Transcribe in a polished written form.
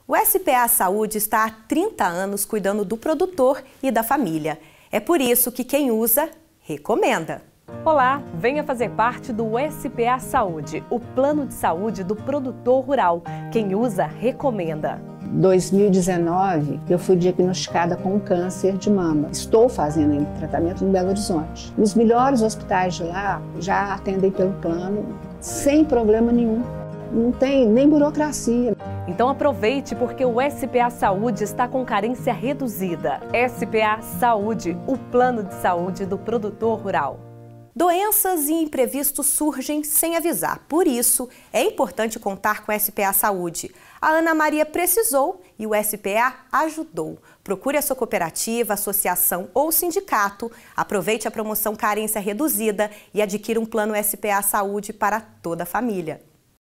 O SPA Saúde está há 30 anos cuidando do produtor e da família. É por isso que quem usa, recomenda. Olá, venha fazer parte do SPA Saúde, o plano de saúde do produtor rural. Quem usa, recomenda. Em 2019, eu fui diagnosticada com um câncer de mama. Estou fazendo ainda tratamento em Belo Horizonte. Os melhores hospitais de lá já atendem pelo plano, sem problema nenhum. Não tem nem burocracia. Então aproveite, porque o SPA Saúde está com carência reduzida. SPA Saúde, o plano de saúde do produtor rural. Doenças e imprevistos surgem sem avisar. Por isso, é importante contar com o SPA Saúde. A Ana Maria precisou e o SPA ajudou. Procure a sua cooperativa, associação ou sindicato. Aproveite a promoção Carência Reduzida e adquira um plano SPA Saúde para toda a família.